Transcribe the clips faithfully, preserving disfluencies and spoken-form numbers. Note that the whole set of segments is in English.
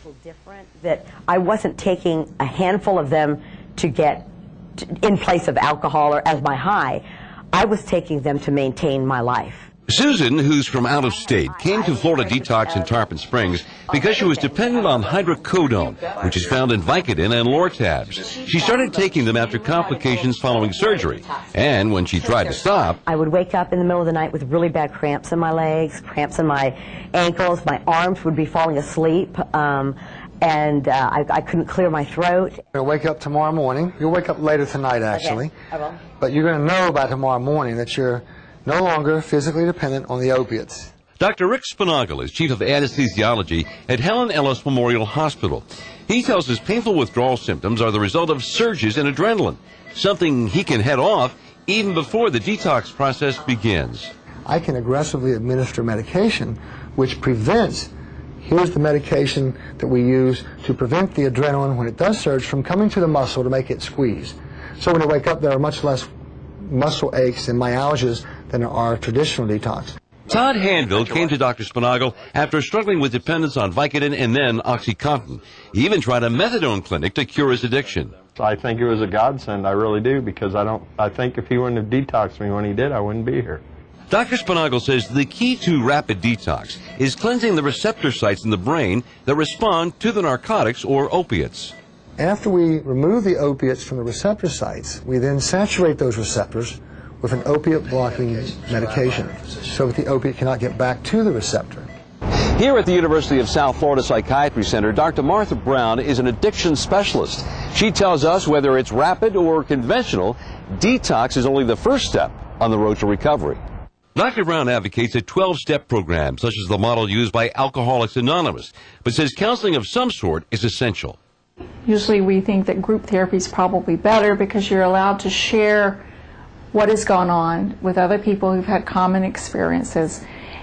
different, that I wasn't taking a handful of them to get to, in place of alcohol or as my high. I was taking them to maintain my life. Susan, who's from out of state, came to Florida Detox in Tarpon Springs because she was dependent on hydrocodone, which is found in Vicodin and Lortabs. She started taking them after complications following surgery, and when she tried to stop, I would wake up in the middle of the night with really bad cramps in my legs, cramps in my ankles, my arms would be falling asleep, um, and uh, I, I couldn't clear my throat. You'll wake up tomorrow morning. You'll wake up later tonight, actually. Okay, I will. But you're going to know by tomorrow morning that you're no longer physically dependent on the opiates. Doctor Rick Spinagle is chief of anesthesiology at Helen Ellis Memorial Hospital. He tells us painful withdrawal symptoms are the result of surges in adrenaline, something he can head off even before the detox process begins. I can aggressively administer medication which prevents, here's the medication that we use to prevent the adrenaline when it does surge from coming to the muscle to make it squeeze. So when you wake up, there are much less muscle aches and myalgias than there are traditional detox. Todd Hanville came to Doctor Spinagle after struggling with dependence on Vicodin and then OxyContin. He even tried a methadone clinic to cure his addiction. I think it was a godsend, I really do, because I don't. I think if he wouldn't have detoxed me when he did, I wouldn't be here. Doctor Spinagle says the key to rapid detox is cleansing the receptor sites in the brain that respond to the narcotics or opiates. After we remove the opiates from the receptor sites, we then saturate those receptors with an opiate-blocking medication so that the opiate cannot get back to the receptor. Here at the University of South Florida Psychiatry Center, Doctor Martha Brown is an addiction specialist. She tells us whether it's rapid or conventional, detox is only the first step on the road to recovery. Doctor Brown advocates a twelve-step program, such as the model used by Alcoholics Anonymous, but says counseling of some sort is essential. Usually we think that group therapy is probably better because you're allowed to share what has gone on with other people who've had common experiences,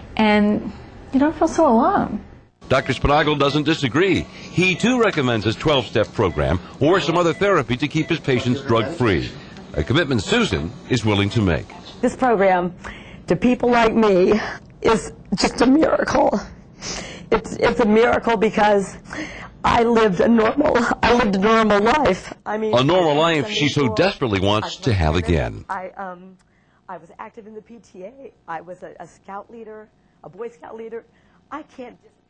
and you don't feel so alone. Doctor Spinagle doesn't disagree. He too recommends his twelve-step program or some other therapy to keep his patients drug-free, a commitment Susan is willing to make. This program, to people like me, is just a miracle. It's, it's a miracle because I lived a normal, I lived a normal life. I mean, a normal life she so desperately wants to have again. I, um, I was active in the P T A. I was a, a scout leader, a Boy Scout leader. I can't just